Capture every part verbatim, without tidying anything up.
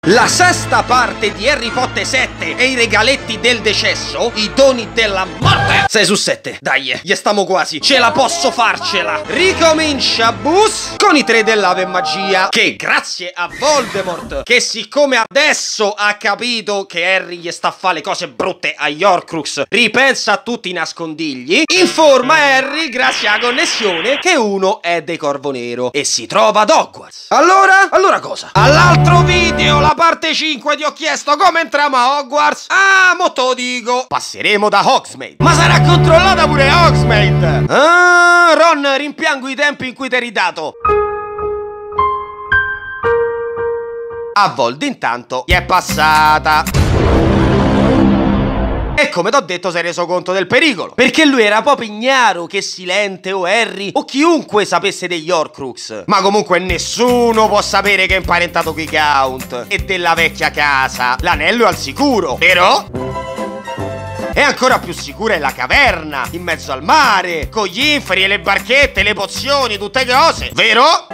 La sesta parte di Harry Potter sette e i regaletti del decesso, i doni della morte. sei su sette, dai, gli stiamo quasi, ce la posso farcela. Ricomincia Bus con i tre dell'Ave Magia, che grazie a Voldemort, che siccome adesso ha capito che Harry gli sta a fare le cose brutte agli Horcrux, ripensa a tutti i nascondigli, informa Harry, grazie alla connessione, che uno è dei Corvo Nero e si trova ad Hogwarts. Allora? Allora cosa? All'altro video, la parte cinque, ti ho chiesto come entriamo a Hogwarts. Ah, mo te lo dico. Passeremo da Hogsmeade. Ma sarà controllata pure Hogsmeade. Ah, Ron, rimpiango i tempi in cui ti eri dato. A Vold intanto gli è passata. E come t'ho detto si è reso conto del pericolo, perché lui era proprio ignaro che Silente o Harry o chiunque sapesse degli Horcrux. Ma comunque nessuno può sapere che è imparentato coi Count e della vecchia casa. L'anello è al sicuro, vero? E ancora più sicura è la caverna, in mezzo al mare, con gli inferi, le barchette, le pozioni, tutte cose, vero?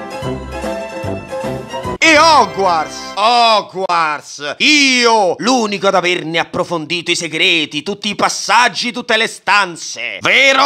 E Hogwarts, Hogwarts, io, l'unico ad averne approfondito i segreti, tutti i passaggi, tutte le stanze, vero?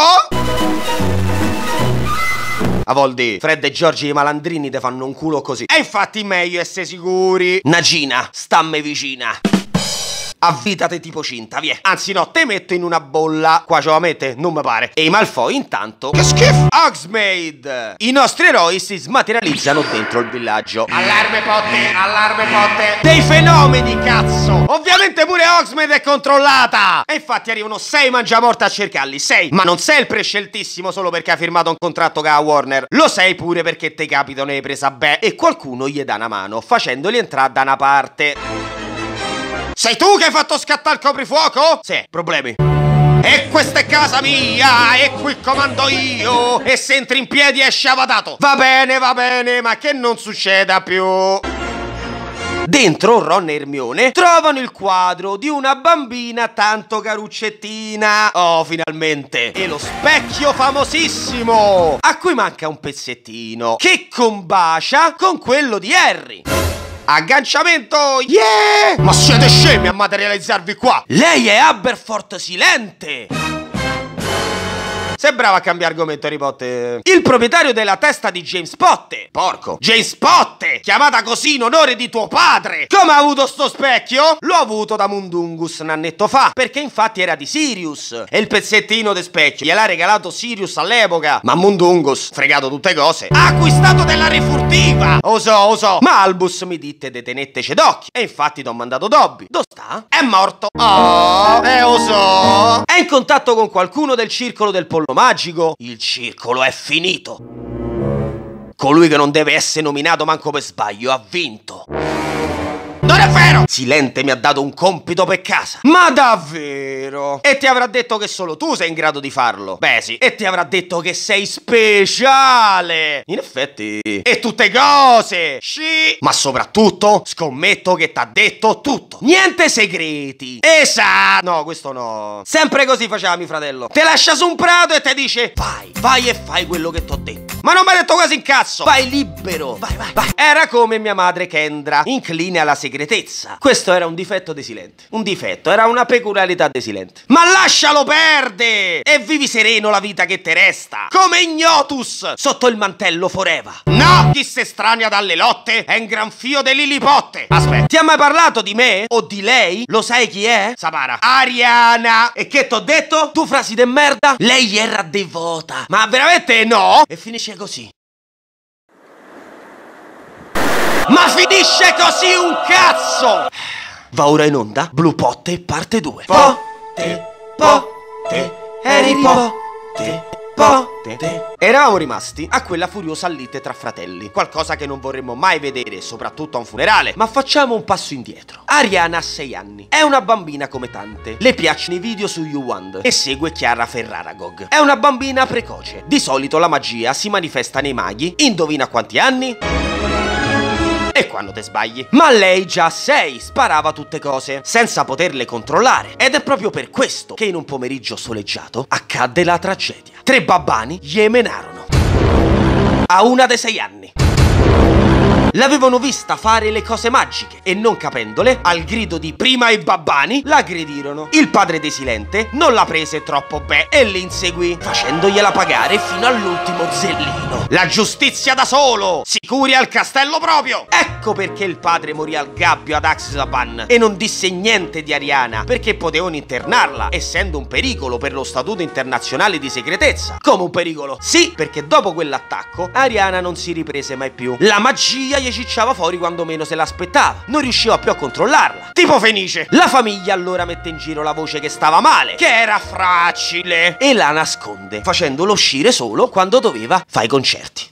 A Voldy, Fred e Giorgi i malandrini te fanno un culo così. E infatti meglio essere sicuri. Nagina, stammi vicina. Avvitate tipo cinta, via. Anzi no, te metto in una bolla. Qua ce la mette? Non mi pare. E i Malfoy intanto, che schifo! Hogsmeade! I nostri eroi si smaterializzano dentro il villaggio. Allarme Potte, allarme Potte. Dei fenomeni, cazzo! Ovviamente pure Hogsmeade è controllata. E infatti arrivano sei mangiamorte a cercarli. Sei. Ma non sei il presceltissimo solo perché hai firmato un contratto con la Warner. Lo sei pure perché te capitano e presa beh. E qualcuno gli dà una mano, facendoli entrare da una parte. Sei tu che hai fatto scattare il coprifuoco? Sì, problemi. E questa è casa mia, e qui comando io, e se entri in piedi esci avadato. Va bene, va bene, ma che non succeda più. Dentro Ron e Hermione trovano il quadro di una bambina tanto caruccettina. Oh, finalmente. E lo specchio famosissimo, a cui manca un pezzettino, che combacia con quello di Harry. Agganciamento, yeah! Ma siete scemi a materializzarvi qua? Lei è Aberforth Silente! Sei bravo a cambiare argomento, Harry Potter. Il proprietario della testa di James Potter. Porco. James Potter, chiamata così in onore di tuo padre. Come ha avuto sto specchio? L'ho avuto da Mundungus un annetto fa, perché infatti era di Sirius. E il pezzettino de specchio gliel'ha regalato Sirius all'epoca. Ma Mundungus, fregato tutte cose, ha acquistato della refurtiva. O so, o so. Ma Albus mi dite de tenettece d'occhio. E infatti t'ho mandato Dobby. Dove sta? È morto. Oh, eh o so. È in contatto con qualcuno del circolo del pollo magico. Il circolo è finito. Colui che non deve essere nominato manco per sbaglio ha vinto. Non è vero! Silente mi ha dato un compito per casa. Ma davvero? E ti avrà detto che solo tu sei in grado di farlo. Beh sì. E ti avrà detto che sei speciale. In effetti. E tutte cose. Sì. Ma soprattutto scommetto che t'ha detto tutto. Niente segreti. Esatto. No, questo no. Sempre così faceva mio fratello. Te lascia su un prato e te dice vai, vai e fai quello che t'ho detto. Ma non mi ha detto quasi in cazzo. Vai libero. Vai, vai, vai. Era come mia madre Kendra, incline alla segretezza. Questo era un difetto di Silente. Un difetto, era una peculiarità di Silente. Ma lascialo perdere e vivi sereno la vita che te resta. Come Ignotus sotto il mantello forever. No, chi si estranea dalle lotte è un gran fio di Lilipotte. Aspetta, ti ha mai parlato di me o di lei? Lo sai chi è? Sapara. Ariana. E che t'ho detto? Tu frasi de merda? Lei era devota. Ma veramente no? E finisce così. Ma finisce così un cazzo! Va ora in onda Blue Potte parte due. Potte, Potte, Harry Potte, Potte. Eravamo rimasti a quella furiosa lite tra fratelli. Qualcosa che non vorremmo mai vedere, soprattutto a un funerale. Ma facciamo un passo indietro. Ariana ha sei anni. È una bambina come tante. Le piacciono i video su YouWand e segue Chiara Ferraragog. È una bambina precoce. Di solito la magia si manifesta nei maghi. Indovina quanti anni? E quando te sbagli. Ma lei già a sei sparava tutte cose senza poterle controllare. Ed è proprio per questo che in un pomeriggio soleggiato accadde la tragedia. Tre babbani gli emenarono a una dei sei anni. L'avevano vista fare le cose magiche e non capendole, al grido di prima i babbani, l'aggredirono. Il padre desilente non la prese troppo bene e l'inseguì, facendogliela pagare fino all'ultimo zellino. La giustizia da solo, sicuri al castello proprio. Ecco perché il padre morì al gabbio ad Azkaban e non disse niente di Ariana, perché potevano internarla, essendo un pericolo per lo statuto internazionale di segretezza. Come un pericolo? Sì, perché dopo quell'attacco Ariana non si riprese mai più. La magia gli cicciava fuori quando meno se l'aspettava, non riusciva più a controllarla, tipo Fenice. La famiglia allora mette in giro la voce che stava male, che era fragile, e la nasconde, facendolo uscire solo quando doveva fare i concerti.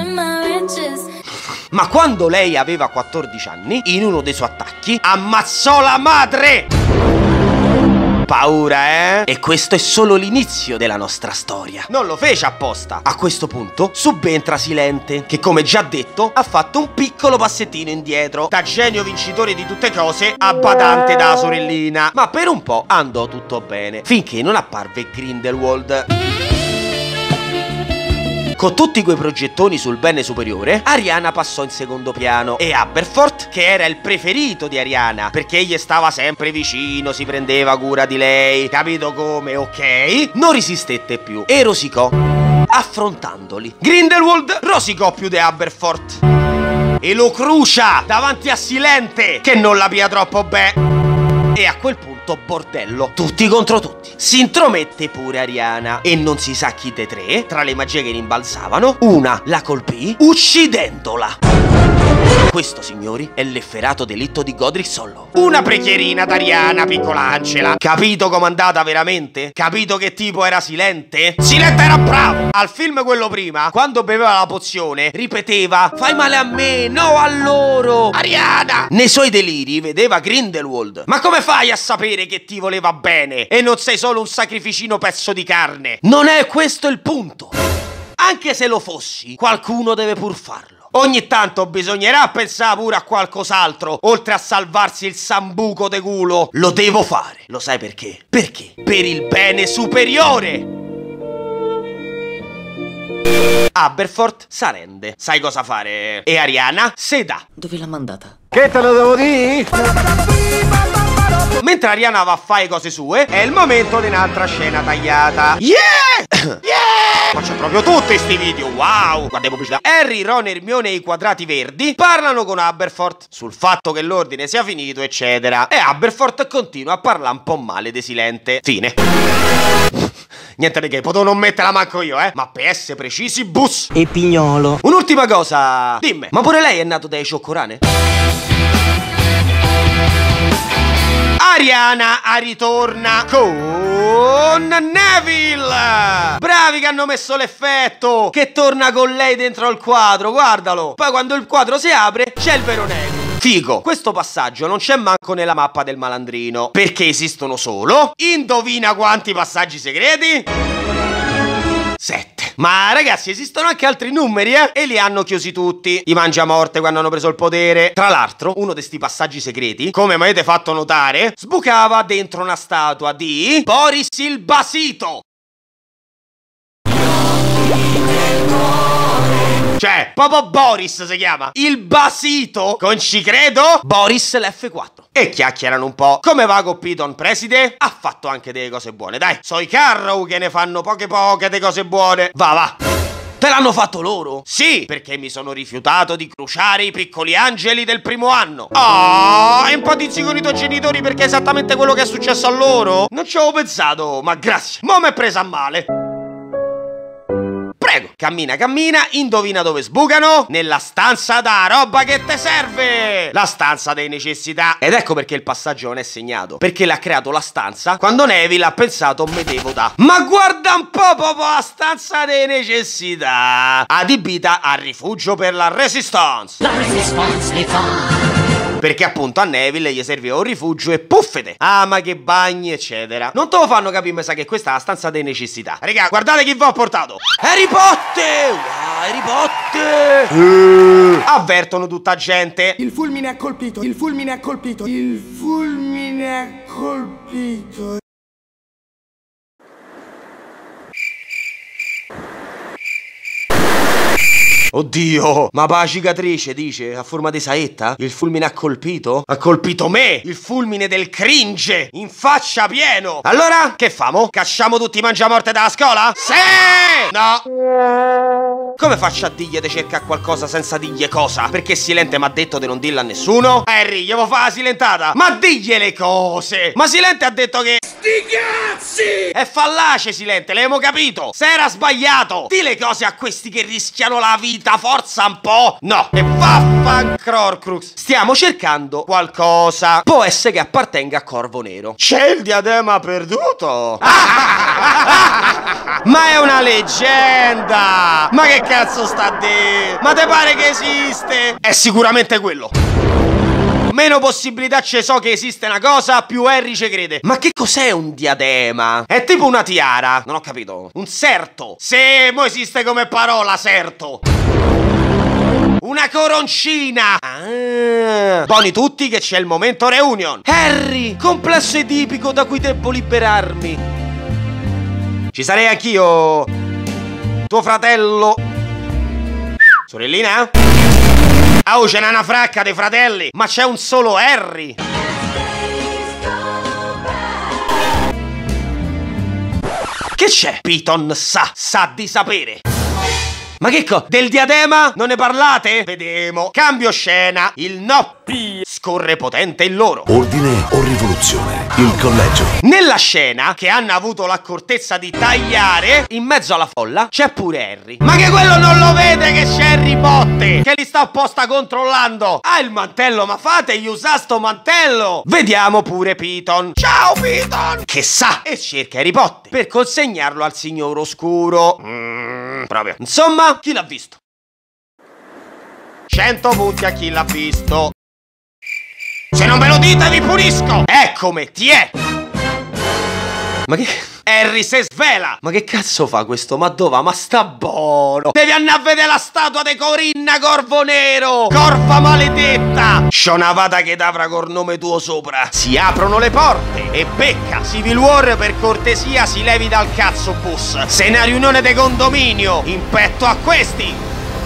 Ma quando lei aveva quattordici anni, in uno dei suoi attacchi, ammazzò la madre! Paura, eh? E questo è solo l'inizio della nostra storia. Non lo fece apposta. A questo punto subentra Silente, che come già detto ha fatto un piccolo passettino indietro, da genio vincitore di tutte cose a badante da sorellina. Ma per un po' andò tutto bene, finché non apparve Grindelwald. Con tutti quei progettoni sul bene superiore, Ariana passò in secondo piano e Aberforth, che era il preferito di Ariana, perché gli stava sempre vicino, si prendeva cura di lei, capito come, ok? Non resistette più e rosicò, affrontandoli. Grindelwald rosicò più di Aberforth e lo crucia davanti a Silente, che non la pia troppo bene. E a quel punto bordello, tutti contro tutti. Si intromette pure Ariana e non si sa chi dei tre, tra le magie che rimbalzavano, una la colpì uccidendola. Questo, signori, è l'efferato delitto di Godric Hollow. Una preghierina d'Ariana, piccola Angela. Capito com'è andata veramente? Capito che tipo era Silente? Silente era bravo! Al film quello prima, quando beveva la pozione, ripeteva: fai male a me, no a loro! Ariana! Nei suoi deliri vedeva Grindelwald. Ma come fai a sapere che ti voleva bene e non sei solo un sacrificino pezzo di carne? Non è questo il punto. Anche se lo fossi, qualcuno deve pur farlo. Ogni tanto bisognerà pensare pure a qualcos'altro, oltre a salvarsi il sambuco de culo. Lo devo fare. Lo sai perché? Perché? Per il bene superiore. Aberforth s'arrende. Sai cosa fare? E Ariana se dà. Dove l'ha mandata? Che te lo devo dire? Mentre Ariana va a fare cose sue, è il momento di un'altra scena tagliata. Yeah! Yeah! Faccio proprio tutti sti video, wow! Guarda pubblicità. Harry, Ron, Hermione e i quadrati verdi parlano con Aberforth sul fatto che l'ordine sia finito, eccetera. E Aberforth continua a parlare un po' male di Silente. Fine. Niente di che, potevo non metterla manco io, eh. Ma per essere precisi, bus. E Pignolo. Un'ultima cosa. Dimmi, ma pure lei è nato dai cioccorane? Ariana ritorna con Neville. Bravi che hanno messo l'effetto, che torna con lei dentro al quadro, guardalo. Poi quando il quadro si apre c'è il vero Neville. Figo. Questo passaggio non c'è manco nella mappa del malandrino, perché esistono solo, indovina quanti passaggi segreti? Sette. Ma ragazzi, esistono anche altri numeri, eh? E li hanno chiusi tutti. I Mangiamorte quando hanno preso il potere. Tra l'altro, uno di sti passaggi segreti, come mi avete fatto notare, sbucava dentro una statua di Boris il Basito. Cioè, proprio Boris si chiama. Il Basito. Con ci credo, Boris l'F quattro. E chiacchierano un po'. Come va con Piton, preside? Ha fatto anche delle cose buone, dai. So i Carrow che ne fanno poche poche de cose buone. Va, va. Te l'hanno fatto loro? Sì, perché mi sono rifiutato di cruciare i piccoli angeli del primo anno. Oh, empatizzi con i tuoi genitori perché è esattamente quello che è successo a loro? Non ci avevo pensato, ma grazie. Mo' m'è presa a male. Prego, cammina, cammina, indovina dove sbucano? Nella stanza da roba che te serve! La stanza delle necessità. Ed ecco perché il passaggio non è segnato, perché l'ha creato la stanza quando Neville ha pensato me devo da. Ma guarda un po' proprio la stanza delle necessità, adibita a rifugio per la Resistance. La Resistance li fa. Perché appunto a Neville gli serviva un rifugio e puffete. Ah, ma che bagni, eccetera. Non te lo fanno capire, mi sa che questa è la stanza delle necessità. Raga, guardate chi vi ho portato. Harry Potter! Wow, Harry Potter! Uh. Avvertono tutta gente. Il fulmine ha colpito, il fulmine ha colpito, il fulmine ha colpito. Oddio, ma la cicatrice dice a forma di saetta? Il fulmine ha colpito? Ha colpito me, il fulmine del cringe, in faccia pieno. Allora, che famo? Cacciamo tutti i mangiamorte dalla scuola? Sì! No. Come faccio a dirgli di cercare qualcosa senza dirgli cosa? Perché Silente mi ha detto di non dirla a nessuno? Harry, gli fa la silentata. Ma digli le cose. Ma Silente ha detto che sti cazzi! È fallace, Silente, l'abbiamo capito. Se era sbagliato. Di le cose a questi che rischiano la vita, forza un po'. No. E vaffa Crorcrux. Stiamo cercando qualcosa. Può essere che appartenga a Corvo Nero. C'è il diadema perduto. Ma è una leggenda. Ma che cazzo sta a dire? Ma te pare che esiste? È sicuramente quello. Meno possibilità ce so che esiste una cosa, più Harry ci crede. Ma che cos'è un diadema? È tipo una tiara. Non ho capito. Un serto. Sì, mo esiste come parola serto. Una coroncina. Ah. Buoni tutti che c'è il momento reunion. Harry, complesso edipico da cui devo liberarmi. Ci sarei anch'io. Tuo fratello. Sorellina? Oh, ce n'è una fracca dei fratelli. Ma c'è un solo Harry. Che c'è? Piton sa, sa di sapere. Ma che co? Del diadema? Non ne parlate? Vedemo. Cambio scena. Il no scorre potente in loro. Ordine o rivoluzione? Il collegio. Nella scena, che hanno avuto l'accortezza di tagliare, in mezzo alla folla c'è pure Harry. Ma che quello non lo vede che c'è Harry Potter, che li sta apposta controllando. Ah, il mantello, ma fategli usare sto mantello. Vediamo pure Piton. Ciao Piton! Che sa e cerca Harry Potter per consegnarlo al signor oscuro. Mm, proprio. Insomma, chi l'ha visto? cento punti a chi l'ha visto. Se non me lo dite vi punisco. Eccomi, ti è. Ma che... Harry se svela. Ma che cazzo fa questo? Ma dove? Ma sta buono. Devi andare a vedere la statua di Corinna Corvo Nero. Corva maledetta. C'ho una vada che t'avrà col nome tuo sopra. Si aprono le porte e becca Civil War, per cortesia si levi dal cazzo bus. Se è una riunione di condominio in petto a questi.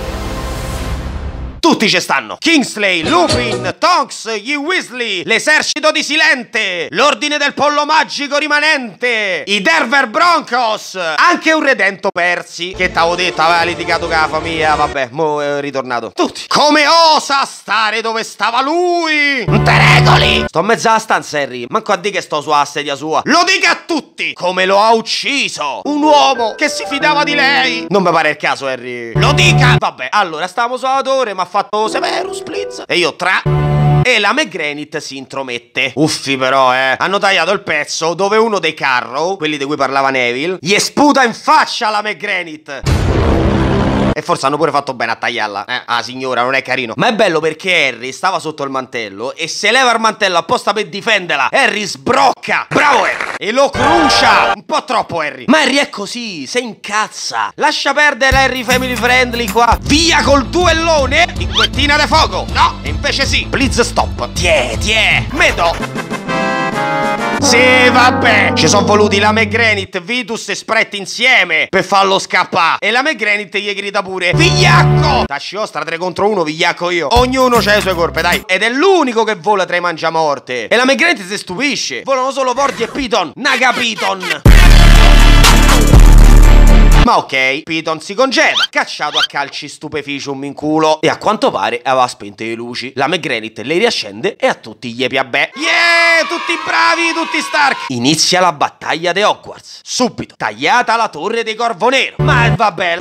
Tutti ci stanno. Kingsley, Lupin, Tonks, gli Weasley, l'esercito di Silente, l'ordine del pollo magico rimanente, i Denver Broncos, anche un redento Percy, che t'avevo detto aveva litigato con la famiglia, vabbè, mo è ritornato. Tutti. Come osa stare dove stava lui? Non te regoli! Sto in mezzo alla stanza, Harry, manco a dire che sto sulla sedia sua. Lo dica a tutti! Come lo ha ucciso un uomo che si fidava di lei. Non mi pare il caso, Harry. Lo dica! Vabbè, allora, stavamo sulla torre, ma fatto Severus Blitz e io tra e la McGranit si intromette. Uffi però, eh. Hanno tagliato il pezzo dove uno dei Carrow, quelli di cui parlava Neville, gli sputa in faccia la McGranit. E forse hanno pure fatto bene a tagliarla. Eh, ah signora, non è carino. Ma è bello perché Harry stava sotto il mantello e se leva il mantello apposta per difenderla. Harry sbrocca. Bravo Harry. E lo cruncia. Un po' troppo Harry. Ma Harry è così, se incazza. Lascia perdere Harry family friendly qua. Via col duellone. Linguettina de fuoco. No, e invece sì. Blitz stop. Tiè, tiè. Medo. Sì, vabbè. Ci sono voluti la McGranit, Vitus e Sprite insieme per farlo scappare. E la McGranit gli grida pure: vigliacco! Tasci ostra tre contro uno, vigliacco io. Ognuno c'ha le sue colpe, dai. Ed è l'unico che vola tra i mangiamorte. E la McGranit si stupisce. Volano solo Porti e Piton. Naga Piton. Ma ok, Piton si congeda, cacciato a calci stupeficium in culo. E a quanto pare aveva spento le luci. La McGranit le riaccende e a tutti gli piabbè. Yeah, tutti bravi, tutti Stark. Inizia la battaglia di Hogwarts. Subito, tagliata la torre dei Corvo Nero. Ma vabbè,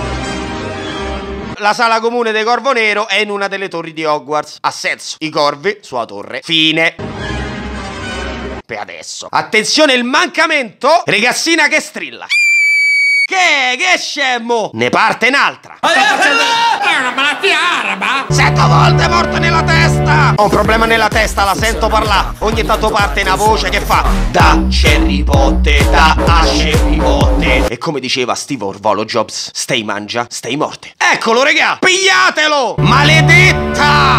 la sala comune dei Corvo Nero è in una delle torri di Hogwarts. Ha senso, i corvi sulla torre. Fine. Per adesso. Attenzione, il mancamento. Ragazzina che strilla. Che? Che scemo? Ne parte un'altra. È una malattia araba. Sette volte morte nella testa. Ho un problema nella testa, la sento parlare. Ogni tanto parte una voce che fa: da Harry Potter, da Harry Potter. E come diceva Steve Orvolo Jobs, stay mangia, stay morte. Eccolo regà, pigliatelo. Maledetta. Oh,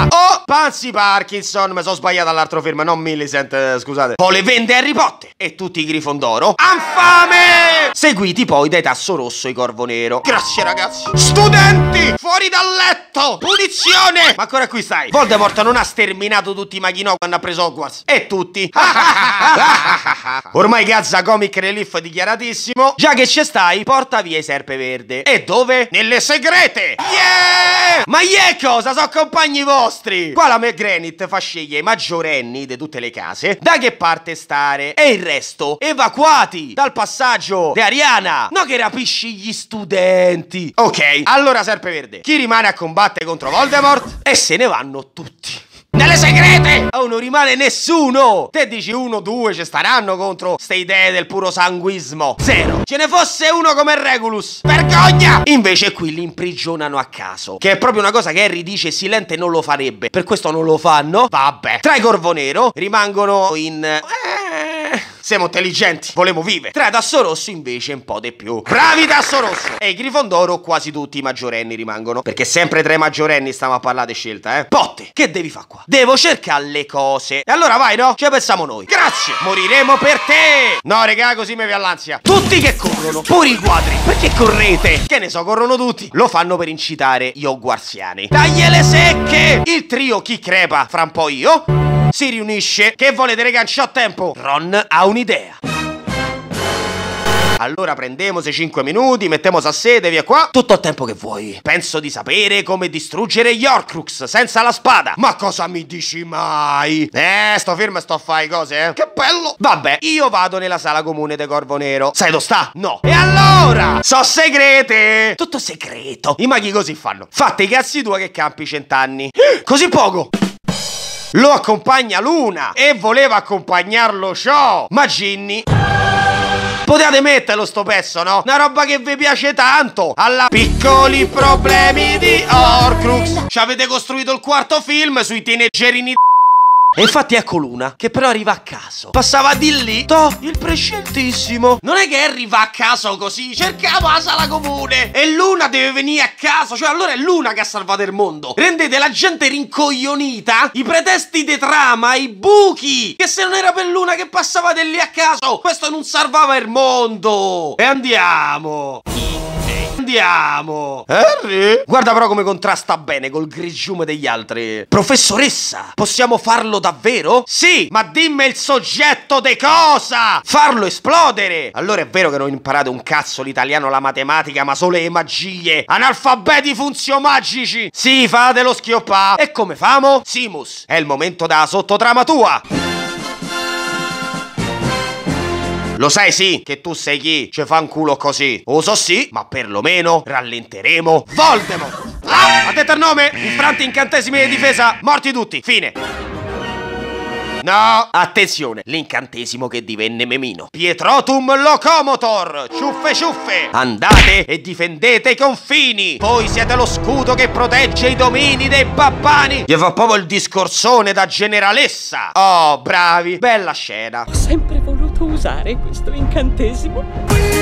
Pansy Parkinson, mi sono sbagliato all'altro film, non Millicent, eh, scusate. Poi le vende Harry Potter e tutti i Grifondoro. Anfame! Seguiti poi dai Tasso Rosso e Corvo Nero. Grazie ragazzi. Studenti, fuori dal letto! Punizione! Ma ancora qui stai. Voldemort non ha sterminato tutti i Maghino quando ha preso Hogwarts. E tutti. Ormai Gazza Comic Relief dichiaratissimo. Già che ci stai, porta via i Serpeverde. E dove? Nelle segrete! Yeah! Ma yeah cosa? Sono compagni vostri! Qua la McGranit fa scegliere i maggiorenni di tutte le case da che parte stare. E il resto evacuati dal passaggio di Ariana. No che rapisci gli studenti. Ok, allora Serpeverde, chi rimane a combattere contro Voldemort? E se ne vanno tutti nelle segrete! Oh, non rimane nessuno! Te dici uno, due, ci staranno contro ste idee del puro sanguismo. Zero. Ce ne fosse uno come Regulus. Vergogna! Invece qui li imprigionano a caso, che è proprio una cosa che Harry dice Silente non lo farebbe. Per questo non lo fanno. Vabbè. Tra i Corvo Nero rimangono in... Eh... Siamo intelligenti, volemo vive. Tra Tasso Rosso invece un po' di più. Bravi Tasso Rosso! E i Grifondoro quasi tutti i maggiorenni rimangono. Perché sempre tra i maggiorenni stiamo a parlare di scelta, eh. Botte, che devi fare qua? Devo cercare le cose. E allora vai, no? Ce pensiamo noi. Grazie! Moriremo per te! No, regà, così mi vi all'ansia. Tutti che corrono, pure i quadri. Perché correte? Che ne so, corrono tutti. Lo fanno per incitare gli Hogwartsiani. Tagliele secche! Il trio chi crepa, fra un po' io... si riunisce. Che volete, raga, non c'ho tempo. Ron ha un'idea. Allora prendiamo se cinque minuti, mettiamo a sede, via qua. Tutto il tempo che vuoi. Penso di sapere come distruggere gli Horcrux senza la spada. Ma cosa mi dici mai? Eh, sto fermo e sto a fare cose, eh. Che bello. Vabbè, io vado nella sala comune de Corvo Nero. Sai dove sta? No. E allora? So segrete. Tutto segreto. I maghi così fanno. Fate i cazzi tua che campi cent'anni. Così poco. Lo accompagna Luna e voleva accompagnarlo Cho. Ma Ginny... potete metterlo sto pezzo, no? Una roba che vi piace tanto. Alla piccoli problemi di Horcrux. Ci avete costruito il quarto film sui teenagerini. E infatti ecco Luna, che però arriva a caso. Passava di lì, toh, il presceltissimo. Non è che arriva a caso così. Cercavo la sala comune e Luna deve venire a caso. Cioè allora è Luna che ha salvato il mondo. Rendete la gente rincoglionita. I pretesti di trama, i buchi. Che se non era per Luna che passava di lì a caso, questo non salvava il mondo. E andiamo. Andiamo. Harry? Guarda però come contrasta bene col grigiume degli altri. Professoressa, possiamo farlo davvero? Sì, ma dimmi il soggetto de cosa? Farlo esplodere. Allora è vero che non imparate un cazzo l'italiano, la matematica, ma solo le magie. Analfabeti funziomagici. Sì, fatelo schioppà. E come famo? Simus, è il momento da sottotrama tua. Lo sai sì, che tu sei chi ci fa un culo così. O so sì, ma perlomeno rallenteremo Voldemort. Ah, ha detto il nome? Infranti incantesimi di difesa, morti tutti, fine. No, attenzione, l'incantesimo che divenne memino. Pietrotum locomotor, ciuffe ciuffe. Andate e difendete i confini. Voi siete lo scudo che protegge i domini dei babbani. Gli fa proprio il discorsone da generalessa. Oh, bravi, bella scena. Ho sempre voluto usare questo incantesimo.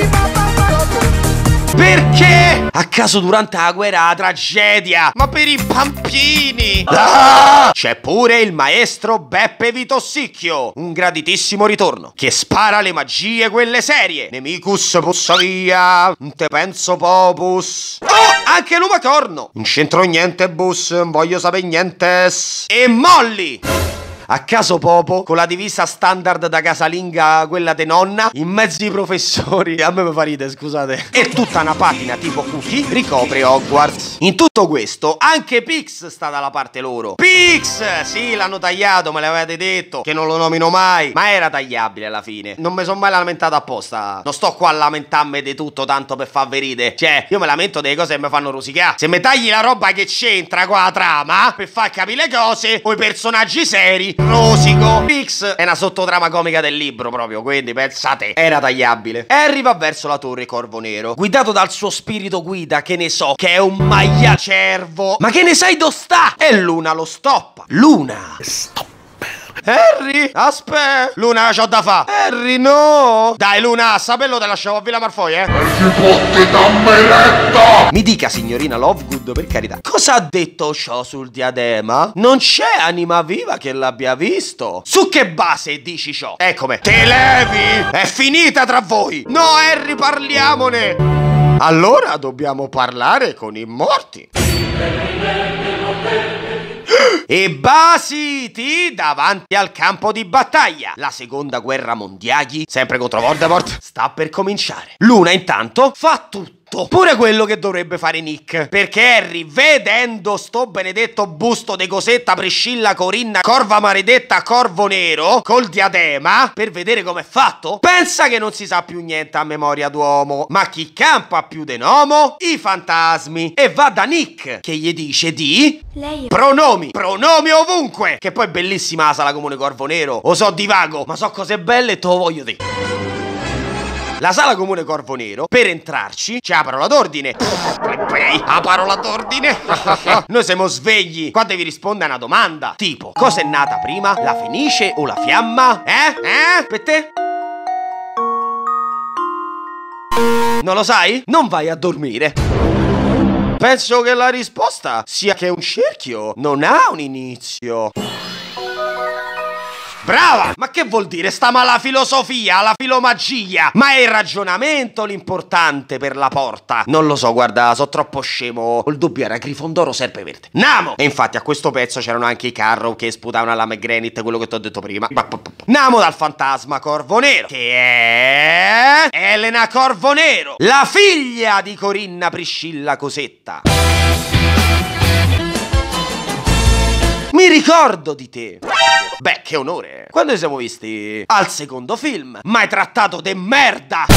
Perché? A caso durante la guerra la tragedia. Ma per i bambini. Ah! C'è pure il maestro Beppe Vitossicchio, un graditissimo ritorno, che spara le magie quelle serie. Nemicus pussa via, non te penso popus. Oh, anche Lumacorno. Non c'entro niente bus, non voglio sapere niente. E Molly. A caso Popo, con la divisa standard da casalinga, quella de nonna, in mezzo ai professori, a me mi fa ridere, scusate, e tutta una patina tipo Cookie ricopre Hogwarts. In tutto questo, anche Pix sta dalla parte loro. Pix! Sì, l'hanno tagliato, me l'avete detto, che non lo nomino mai, ma era tagliabile alla fine. Non mi sono mai lamentato apposta. Non sto qua a lamentarmi di tutto tanto per farvi ridere. Cioè, io mi lamento delle cose che mi fanno rosicare. Se mi tagli la roba che c'entra qua la trama, per far capire le cose, o i personaggi seri, rosico. Pix è una sottotrama comica del libro proprio, quindi pensate, era tagliabile. Harry va verso la torre Corvo Nero, guidato dal suo spirito guida, che ne so, che è un maiacervo. Ma che ne sai dove sta? E Luna lo stoppa. Luna, stopper. Harry, aspetta. Luna, c'ho da fa. Harry, no. Dai, Luna, sapello te lasciamo a Villa Malfoy, eh. Mi dica, signorina Lovegood, per carità, cosa ha detto ciò sul diadema? Non c'è anima viva che l'abbia visto. Su che base dici ciò? Eccomi. Te levi! È finita tra voi. No, Harry, parliamone. Allora dobbiamo parlare con i morti. E basiti davanti al campo di battaglia. La seconda guerra mondiale, sempre contro Voldemort, sta per cominciare. Luna intanto fa tutto, pure quello che dovrebbe fare Nick, perché Harry, vedendo sto benedetto busto de Cosetta, Priscilla, Corinna, corva maledetta, corvo nero, col diadema, per vedere com'è fatto, pensa che non si sa più niente a memoria d'uomo. Ma chi campa più de nomo? I fantasmi. E va da Nick, che gli dice di... Lei è... Pronomi, pronomi ovunque. Che poi è bellissima la sala comune corvo nero. O so divago, ma so cose belle e te lo voglio dire. La sala comune corvo nero, per entrarci, c'è la parola d'ordine. La parola d'ordine. Noi siamo svegli quando devi rispondere a una domanda, tipo: cosa è nata prima, la fenice o la fiamma? Eh? Eh? Per te? Non lo sai? Non vai a dormire. Penso che la risposta sia che un cerchio non ha un inizio. Brava! Ma che vuol dire? Sta ma la filosofia, la filomagia. Ma è il ragionamento l'importante per la porta. Non lo so, guarda, so troppo scemo. Il dubbio era Grifondoro Serpeverde. Namo! E infatti a questo pezzo c'erano anche i Carrow che sputavano alla McGranit, quello che ti ho detto prima. Namo dal fantasma Corvo Nero, che è... Elena Corvo Nero, la figlia di Corinna Priscilla Cosetta. Mi ricordo di te. Beh, che onore. Quando ci siamo visti? Al secondo film. Ma hai trattato de merda.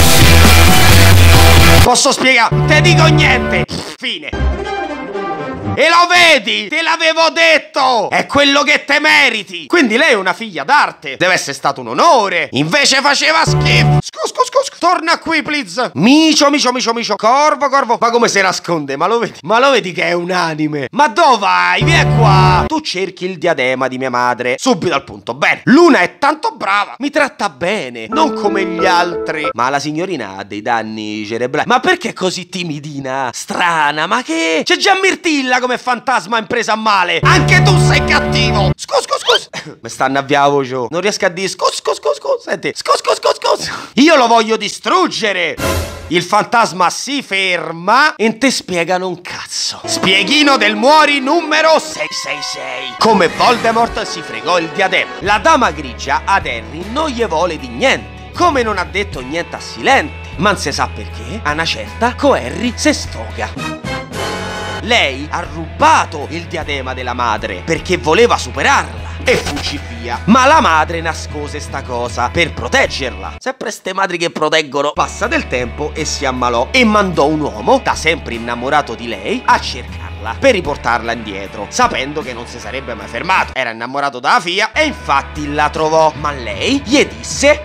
Posso spiegare? Te dico niente. Fine. E lo vedi? Te l'avevo detto! È quello che te meriti! Quindi lei è una figlia d'arte. Deve essere stato un onore. Invece faceva schifo. Scus, scus, scus. Torna qui, please. Micio, micio, micio, micio. Corvo, corvo. Ma come si nasconde? Ma lo vedi? Ma lo vedi che è un anime? Ma dove vai? Vieni qua. Tu cerchi il diadema di mia madre. Subito al punto. Bene. Luna è tanto brava. Mi tratta bene. Non come gli altri. Ma la signorina ha dei danni cerebrali. Ma perché è così timidina? Strana. Ma che? C'è già Mirtilla come fantasma impresa a male. Anche tu sei cattivo. Scus, scus, scus. Mi stanno a via la voce. Non riesco a dire scus, scus, scus, scus. Senti. Scus, scus, scus, scus. Io lo voglio distruggere. Il fantasma si ferma e te spiegano un cazzo. Spieghino del muori numero sei sei sei. Come Voldemort si fregò il diadema. La dama grigia ad Harry non gli vuole di niente. Come non ha detto niente a Silente. Ma non si sa perché a una certa co Harry se sfoga. Lei ha rubato il diadema della madre perché voleva superarla e fuggì via. Ma la madre nascose sta cosa per proteggerla. Sempre ste madri che proteggono. Passa del tempo e si ammalò e mandò un uomo, da sempre innamorato di lei, a cercarla per riportarla indietro, sapendo che non si sarebbe mai fermato. Era innamorato dalla figlia e infatti la trovò. Ma lei gli disse...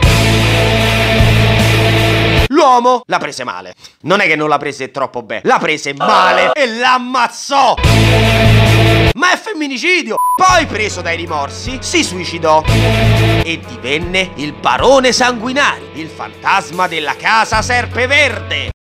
L'uomo la prese male. Non è che non la prese troppo bene, la prese male e l'ammazzò. Ma è femminicidio. Poi, preso dai rimorsi, si suicidò e divenne il barone Sanguinari, il fantasma della casa Serpeverde.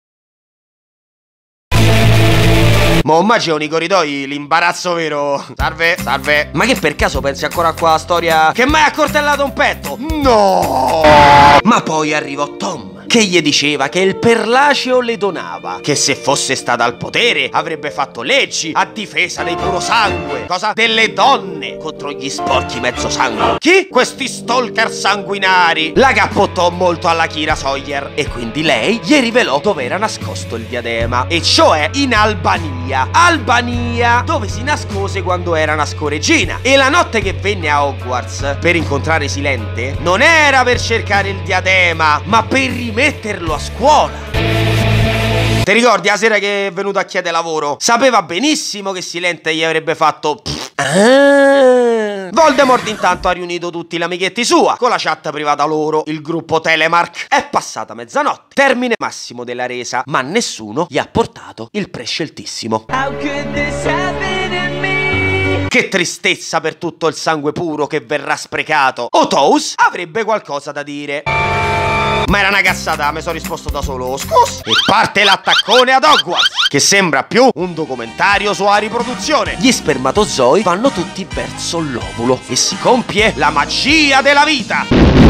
Ma immagino nei corridoi l'imbarazzo vero. Salve, salve. Ma che per caso pensi ancora a quella storia che mai ha accoltellato un petto? No. Ma poi arrivò Tom, che gli diceva che il Perlaceo le donava, che se fosse stata al potere avrebbe fatto leggi a difesa dei purosangue. Cosa? Delle donne contro gli sporchi mezzo sangue. Chi? Questi stalker sanguinari. La cappottò molto alla Kira Sawyer e quindi lei gli rivelò dove era nascosto il diadema, e cioè in Albania. Albania, dove si nascose quando era una scoreggina. E la notte che venne a Hogwarts per incontrare Silente non era per cercare il diadema, ma per rimetterlo a scuola. Ti ricordi la sera che è venuto a chiedere lavoro? Sapeva benissimo che Silente gli avrebbe fatto... Ah. Voldemort intanto ha riunito tutti gli amichetti sua con la chat privata loro, il gruppo Telemark. È passata mezzanotte, termine massimo della resa, ma nessuno gli ha portato il presceltissimo. How could this happen to me? Che tristezza per tutto il sangue puro che verrà sprecato. Otous avrebbe qualcosa da dire. Ma era una cazzata, mi sono risposto da solo. Scusa. E parte l'attaccone ad Hogwarts, che sembra più un documentario sulla riproduzione. Gli spermatozoi vanno tutti verso l'ovulo e si compie la magia della vita.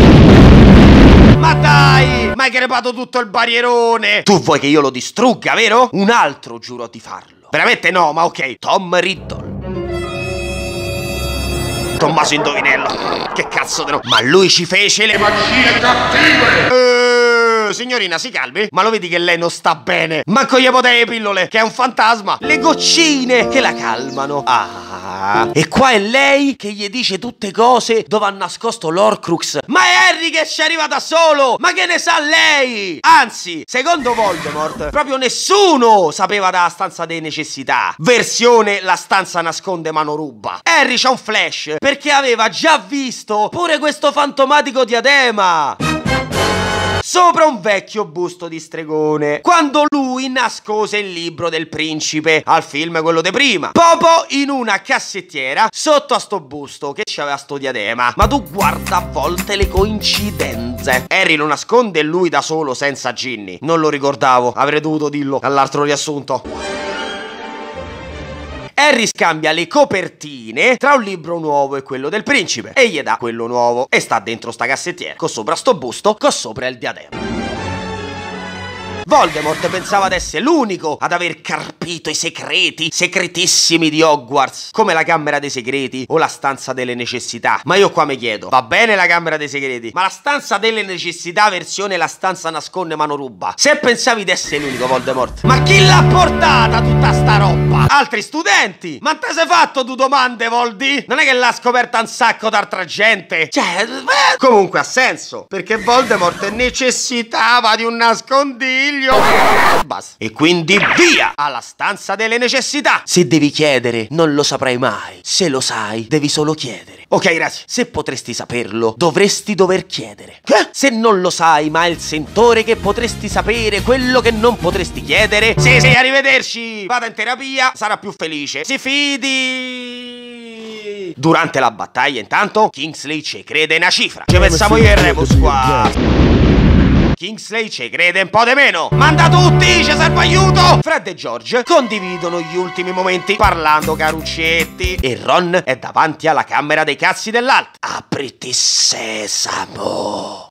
Ma dai, ma hai crepato tutto il barierone. Tu vuoi che io lo distrugga, vero? Un altro giuro di farlo. Veramente no, ma ok. Tom Riddle. Tommaso Indovinello. Che cazzo de no. Ma lui ci fece le magie cattive. Eeeh, signorina, si calmi. Ma lo vedi che lei non sta bene? Manco gli potei le pillole, che è un fantasma. Le goccine che la calmano. Ah. E qua è lei che gli dice tutte cose dove ha nascosto l'Horcrux. Ma è Harry che ci arriva da solo. Ma che ne sa lei? Anzi, secondo Voldemort, proprio nessuno sapeva della stanza delle necessità. Versione la stanza nasconde mano ruba. Harry c'ha un flash perché aveva già visto pure questo fantomatico diadema sopra un vecchio busto di stregone, quando lui nascose il libro del principe al film, quello di prima, proprio in una cassettiera sotto a sto busto che c'aveva sto diadema. Ma tu guarda a volte le coincidenze. Harry lo nasconde lui da solo senza Ginny. Non lo ricordavo, avrei dovuto dirlo all'altro riassunto. Harry scambia le copertine tra un libro nuovo e quello del principe e gli dà quello nuovo e sta dentro sta cassettiera con sopra sto busto con sopra il diadema. Voldemort pensava di essere l'unico ad aver carpito i segreti segretissimi di Hogwarts, come la Camera dei Segreti o la Stanza delle Necessità. Ma io qua mi chiedo, va bene la Camera dei Segreti, ma la Stanza delle Necessità versione la stanza nasconde mano ruba, se pensavi di essere l'unico Voldemort, ma chi l'ha portata tutta sta roba? Altri studenti? Ma te sei fatto tu domande, Voldy? Non è che l'ha scoperta un sacco d'altra gente? Cioè, eh. Comunque ha senso, perché Voldemort necessitava di un nascondiglio. Basta. E quindi via alla stanza delle necessità. Se devi chiedere, non lo saprai mai. Se lo sai, devi solo chiedere. Ok, grazie. Se potresti saperlo, dovresti dover chiedere. Che? Se non lo sai, ma è il sentore che potresti sapere quello che non potresti chiedere. Sì, sì, arrivederci. Vada in terapia, sarà più felice. Si fidi. Durante la battaglia, intanto, Kingsley ci crede una cifra. Ci pensiamo io e Remus qua. Kingsley ci crede un po' di meno. Manda tutti, ci serve aiuto. Fred e George condividono gli ultimi momenti parlando caruccetti e Ron è davanti alla camera dei cazzi dell'alto. Apriti sesamo.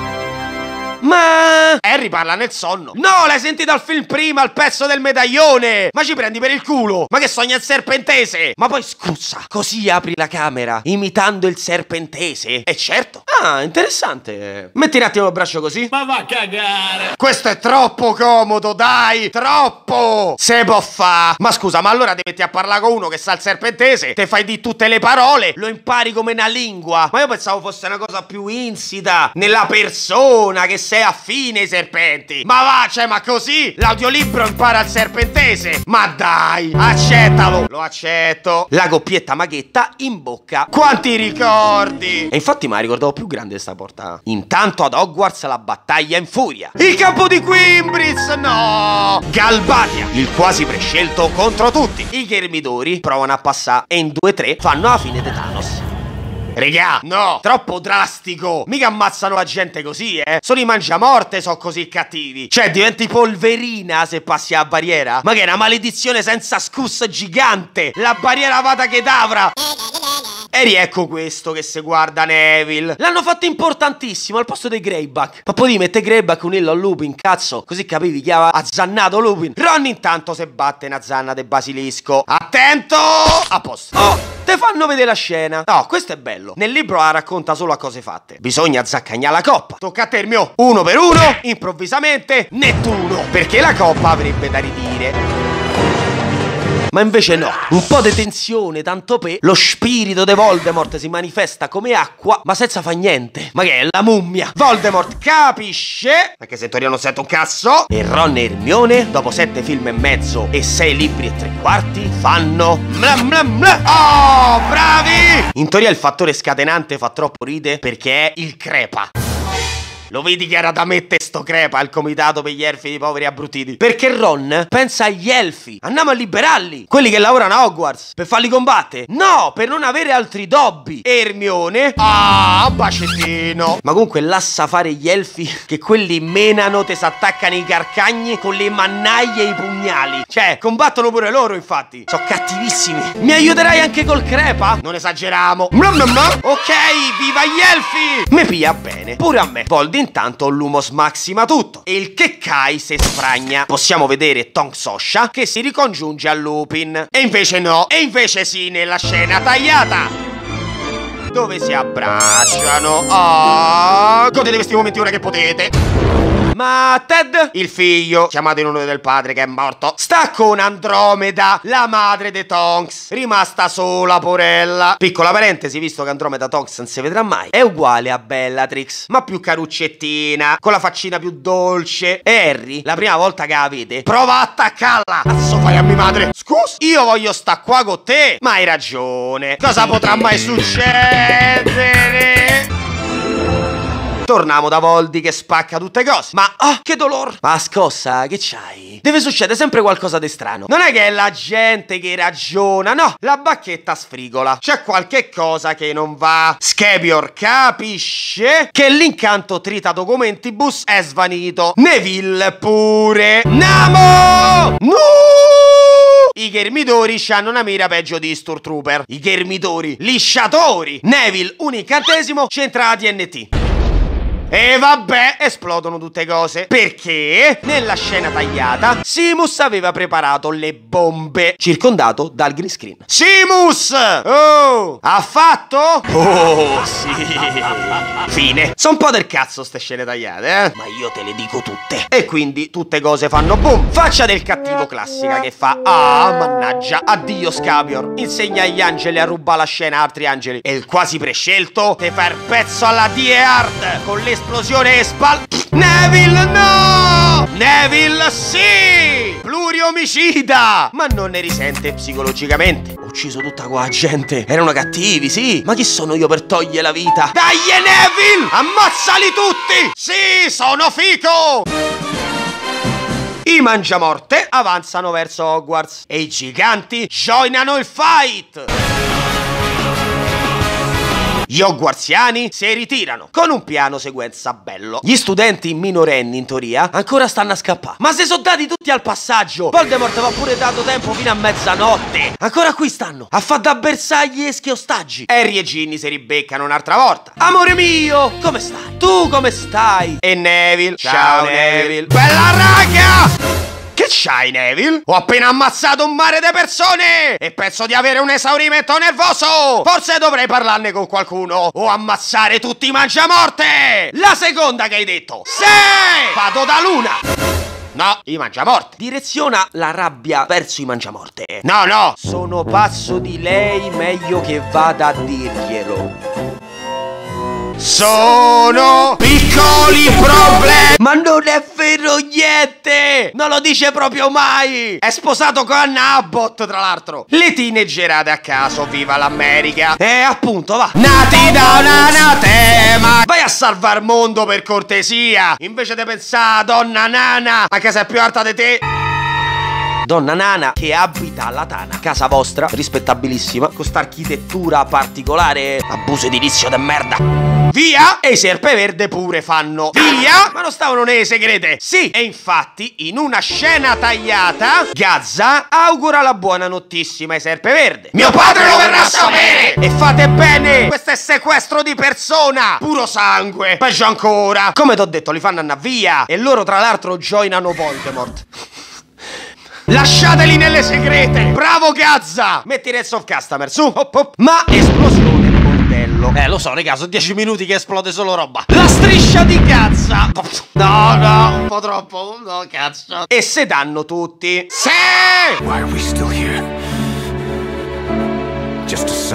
Ma Harry parla nel sonno. No, l'hai sentito al film prima, il pezzo del medaglione. Ma ci prendi per il culo? Ma che sogna il serpentese? Ma poi scusa, così apri la camera imitando il serpentese? E certo. Ah, interessante. Metti un attimo il braccio così. Ma va a cagare. Questo è troppo comodo, dai. Troppo. Se può fa. Ma scusa, ma allora ti metti a parlare con uno che sa il serpentese, te fai di tutte le parole, lo impari come una lingua. Ma io pensavo fosse una cosa più insita nella persona che sei affine ai serpenti. Ma va, cioè, ma così l'audiolibro impara il serpentese? Ma dai, accettalo. Lo accetto. La coppietta maghetta in bocca. Quanti ricordi. E infatti mi ricordavo più grande sta porta. Intanto ad Hogwarts la battaglia in furia. Il campo di Quimbris, no. Galbadia, il quasi prescelto contro tutti. I Ghermidori provano a passare e in due tre fanno la fine di Thanos. Regà, no, troppo drastico. Mica ammazzano la gente così, eh. Sono i mangiamorte, sono così cattivi. Cioè, diventi polverina se passi la barriera. Ma che è una maledizione senza scusa gigante. La barriera Avada Kedavra. E riecco questo che se guarda Neville. L'hanno fatto importantissimo al posto dei Greyback. Ma poi mette Greyback unirlo a Lupin, cazzo. Così capivi chi aveva azzannato Lupin. Ron intanto se batte una zanna del basilisco. Attento! A posto. Oh, te fanno vedere la scena. No, questo è bello. Nel libro la racconta solo a cose fatte. Bisogna zaccagnare la coppa. Tocca a te il mio. Uno per uno, improvvisamente, Nettuno. Perché la coppa avrebbe da ridire. Ma invece no, un po' di tensione, tanto per lo spirito di Voldemort si manifesta come acqua, ma senza fa niente. Ma che è la mummia? Voldemort capisce, perché se in teoria non sento un cazzo. E Ron e Hermione, dopo sette film e mezzo e sei libri e tre quarti, fanno mla mla mla. Oh, bravi! In teoria il fattore scatenante fa troppo ride perché è il crepa. Lo vedi che era da mettere sto crepa al comitato per gli elfi di poveri abbrutiti? Perché Ron pensa agli elfi. Andiamo a liberarli, quelli che lavorano a Hogwarts, per farli combattere. No, per non avere altri Dobby. E Hermione, ah, bacettino. Ma comunque lassa fare gli elfi, che quelli menano, te s'attaccano i carcagni con le mannaie e i pugnali. Cioè, combattono pure loro, infatti. Sono cattivissimi. Mi aiuterai anche col crepa? Non esageriamo. Ok, viva gli elfi! Me pia bene, pure a me. Voldi intanto Lumos Maxima tutto. E il Kekkai se sfragna. Possiamo vedere Tonks Sosha che si ricongiunge a Lupin. E invece no, e invece sì nella scena tagliata, dove si abbracciano. Oh, godete questi momenti ora che potete. Ma Ted, il figlio, chiamato in onore del padre che è morto, sta con Andromeda, la madre di Tonks, rimasta sola, porella. Piccola parentesi, visto che Andromeda Tonks non si vedrà mai, è uguale a Bellatrix, ma più caruccettina, con la faccina più dolce. E Harry, la prima volta che la vede, prova a attaccarla. Cazzo fai a mia madre? Scusa, io voglio sta qua con te. Ma hai ragione, cosa potrà mai succedere? Torniamo da Voldy che spacca tutte cose. Ma, oh, che dolor! Ma scossa, che c'hai? Deve succedere sempre qualcosa di strano. Non è che è la gente che ragiona, no. La bacchetta sfrigola. C'è qualche cosa che non va. Scabior capisce che l'incanto Trita Documentibus è svanito. Neville pure. Namo! No! I Ghermidori c'hanno una mira peggio di Stormtrooper. I Ghermidori, lisciatori. Neville, un incantesimo, c'entra la T N T. E vabbè, esplodono tutte cose. Perché nella scena tagliata Simus aveva preparato le bombe, circondato dal green screen. Simus! Oh! Ha fatto? Oh, sì. Fine. Sono un po' del cazzo ste scene tagliate, eh? Ma io te le dico tutte. E quindi tutte cose fanno boom. Faccia del cattivo classica che fa: ah, mannaggia, addio Scabior. Insegna agli angeli a rubare la scena a altri angeli. E il quasi prescelto te fa il pezzo alla Die Hard con le esplosione e spal... Neville no! Neville sì! Pluriomicida! Ma non ne risente psicologicamente. Ho ucciso tutta qua gente. Erano cattivi, sì. Ma chi sono io per togliere la vita? Dai Neville! Ammazzali tutti! Sì, sono fico! I Mangiamorte avanzano verso Hogwarts e i giganti joinano il fight. Gli hogwartsiani si ritirano con un piano sequenza bello. Gli studenti minorenni, in teoria, ancora stanno a scappare. Ma se sono dati tutti al passaggio. Voldemort va pure dato tempo fino a mezzanotte. Ancora qui stanno a far da bersagli eschi ostaggi. Harry e Ginny si ribeccano un'altra volta. Amore mio, come stai? Tu come stai? E Neville, ciao, ciao Neville. Neville Bella raga! Che c'hai, Neville? Ho appena ammazzato un mare di persone e penso di avere un esaurimento nervoso. Forse dovrei parlarne con qualcuno o ammazzare tutti i Mangiamorte. La seconda che hai detto. Sì! Vado da Luna. No, i Mangiamorte. Direziona la rabbia verso i Mangiamorte. No, no. Sono pazzo di lei, meglio che vada a dirglielo. Sono piccoli problemi. Ma non è vero niente. Non lo dice proprio mai. È sposato con Anna Abbott, tra l'altro. Le teenagerate a caso, viva l'America. E appunto, va. Nati da un anatema. Vai a salvar mondo per cortesia, invece di pensare a donna nana, anche se è più alta di te. Donna nana che abita alla Tana, casa vostra, rispettabilissima, con sta architettura particolare. Abuso edilizio de merda. Via! E i Serpeverde pure fanno via! Ma non stavano nelle segrete? Sì! E infatti, in una scena tagliata, Gazza augura la buonanottissima ai Serpeverde. Mio padre lo verrà a sapere! E fate bene! Questo è sequestro di persona! Puro sangue! Peggio ancora! Come t'ho detto, li fanno andare via! E loro tra l'altro joinano Voldemort. Lasciateli nelle segrete! Bravo Gazza! Metti Reds of Customer, su! Hop, hop. Ma esplosione bordello. Eh, lo so, raga, sono dieci minuti che esplode solo roba. La striscia di Gazza! No, no, un po' troppo. No, cazzo. E se danno tutti. Sì! Why are we still here? Just a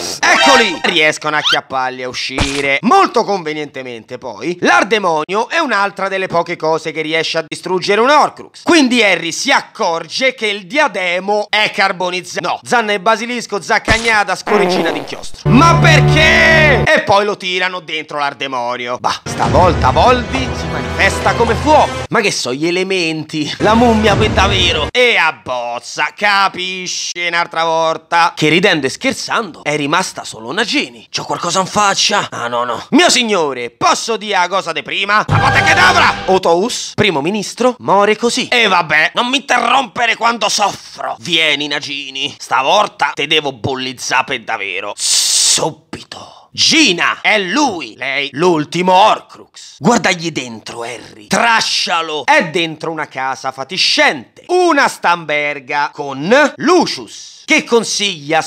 Eccoli! Riescono a acchiapparli e a uscire. Molto convenientemente poi, l'ardemonio è un'altra delle poche cose che riesce a distruggere un Horcrux. Quindi Harry si accorge che il diademo è carbonizzato. No, zanna e basilisco, zaccagnata, scoricina d'inchiostro. Ma perché? E poi lo tirano dentro l'ardemonio. Bah, stavolta Voldy si manifesta come fuoco. Ma che so gli elementi? La mummia per davvero. E abbozza, capisce un'altra volta che ridendo e scherzando è rimasta solo Nagini. C'ho qualcosa in faccia? Ah no no. Mio signore, posso dire la cosa di prima? Avada Kedavra! Otous, primo ministro, muore così. E vabbè, non mi interrompere quando soffro. Vieni Nagini, stavolta te devo bollizzare per davvero. Subito. Gina, è lui, lei, l'ultimo Horcrux. Guardagli dentro, Harry. Trascialo. È dentro una casa fatiscente, una stamberga con Lucius, che consiglia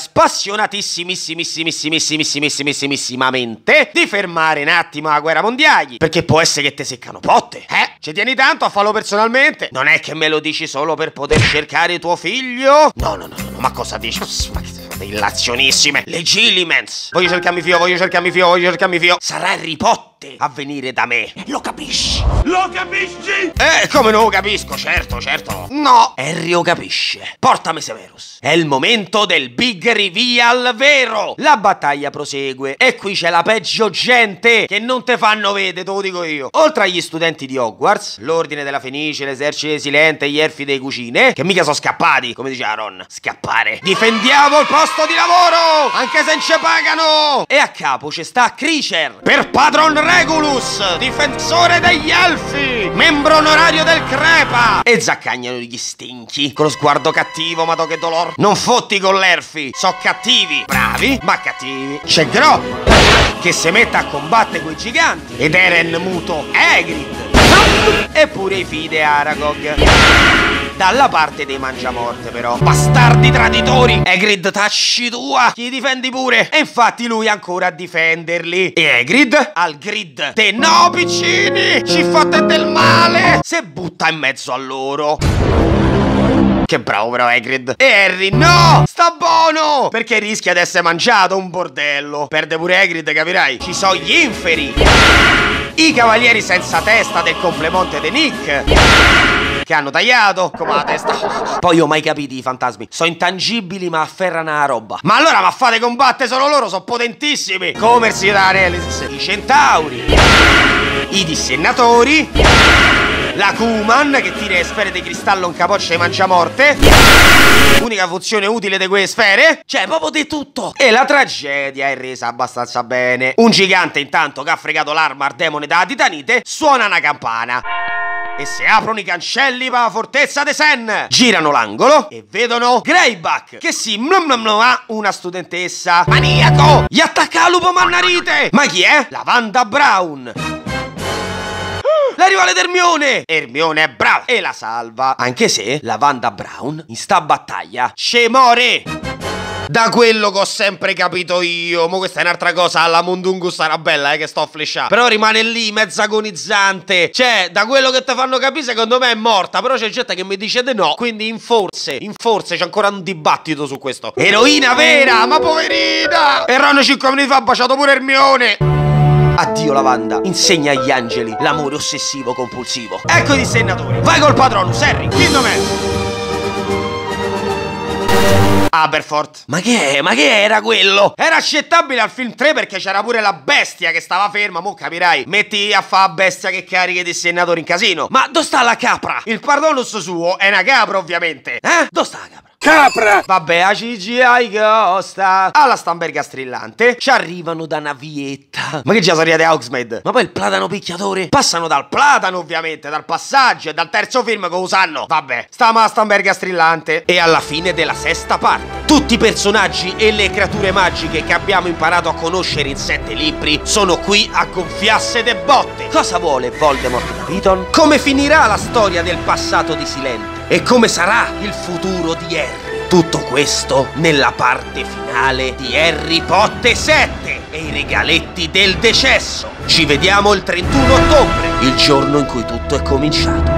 spassionatissimissimissimissimissimissimissimissimamente di fermare un attimo la guerra mondiale, perché può essere che te seccano potte. Eh, ci tieni tanto a farlo personalmente? Non è che me lo dici solo per poter cercare tuo figlio? No, no, no, no, ma cosa dici? Ma che illazionissime. Le Gillimans. Voglio cercarmi fio, voglio cercarmi fio, voglio cercarmi fio. Sarà Harry Potter a venire da me. Lo capisci? Lo capisci? Eh, come non lo capisco, certo, certo. No, Harry lo capisce. Portami Severus. È il momento del big reveal vero. La battaglia prosegue e qui c'è la peggio gente che non te fanno vedere, te lo dico io. Oltre agli studenti di Hogwarts, l'ordine della Fenice, l'esercito dei Silente e gli elfi dei cucine, che mica sono scappati, come diceva Ron. Scappare. Difendiamo il posto di lavoro, anche se non ci pagano. E a capo c'è sta Kreacher, per Padron Regulus, difensore degli elfi, membro onorario del Crepa. E zaccagnano gli stinchi con lo sguardo cattivo, ma che dolor. Non fotti con l'elfi, so cattivi, bravi ma cattivi. C'è Gro che si mette a combattere quei giganti, ed Eren muto Hagrid, eppure i figli di Aragog dalla parte dei mangiamorte. Però bastardi traditori, Hagrid tacci tua, chi difendi pure. E infatti lui ancora a difenderli, e Hagrid al grid de no piccini, ci fate del male, se butta in mezzo a loro. Che bravo però Hagrid. E Harry no, sta buono, perché rischia di essere mangiato, un bordello. Perde pure Hagrid, capirai. Ci sono gli inferi, i cavalieri senza testa del complemonte di Nick, che hanno tagliato come la testa. Poi ho mai capito i fantasmi, sono intangibili ma afferrano la roba. Ma allora ma fate combattere solo loro, sono potentissimi, come il Signore Anelis. I centauri, i dissennatori, la Kuman che tira le sfere di cristallo in capoccia e mangiamorte, unica funzione utile di quelle sfere, cioè proprio di tutto. E la tragedia è resa abbastanza bene. Un gigante intanto che ha fregato l'arma al demone dalla titanite suona una campana e se aprono i cancelli per la fortezza de Sen. Girano l'angolo e vedono Greyback che si mlum mlum mlum a una studentessa. Maniaco! Gli attacca la lupo mannarite! Ma chi è? La Wanda Brown, la rivale d'Ermione. Ermione è brava e la salva, anche se la Wanda Brown in sta battaglia ce more. Da quello che ho sempre capito io, mo questa è un'altra cosa, alla Mundungus Arabella eh, che sto a flashare, però rimane lì mezza agonizzante. Cioè, da quello che ti fanno capire secondo me è morta, però c'è gente che mi dice di no, quindi in forse, in forse c'è ancora un dibattito su questo. Eroina vera, ma poverina! E Ron cinque minuti fa ha baciato pure Ermione. Addio Lavanda, insegna agli angeli l'amore ossessivo compulsivo. Ecco i dissennatori. Vai col Patronus, Harry, Kingdomè. Aberforth. Ma che è? Ma che era quello? Era accettabile al film tre perché c'era pure la bestia che stava ferma. Mo capirai, metti a fa bestia che carica i dissennatori in casino. Ma dove sta la capra? Il Patronus suo è una capra ovviamente. Eh? Dove sta la capra? Capra! Vabbè, a C G I costa. Alla stamberga strillante ci arrivano da navietta. Ma che già sono di Hogsmeade? Ma poi il platano picchiatore? Passano dal platano ovviamente, dal passaggio e dal terzo film che usanno. Vabbè, stiamo alla stamberga strillante. E alla fine della sesta parte tutti i personaggi e le creature magiche che abbiamo imparato a conoscere in sette libri sono qui a gonfiasse de botte. Cosa vuole Voldemort da Piton? Come finirà la storia del passato di Silente? E come sarà il futuro di Harry? Tutto questo nella parte finale di Harry Potter sette e i regaletti del decesso. Ci vediamo il trentuno ottobre, il giorno in cui tutto è cominciato.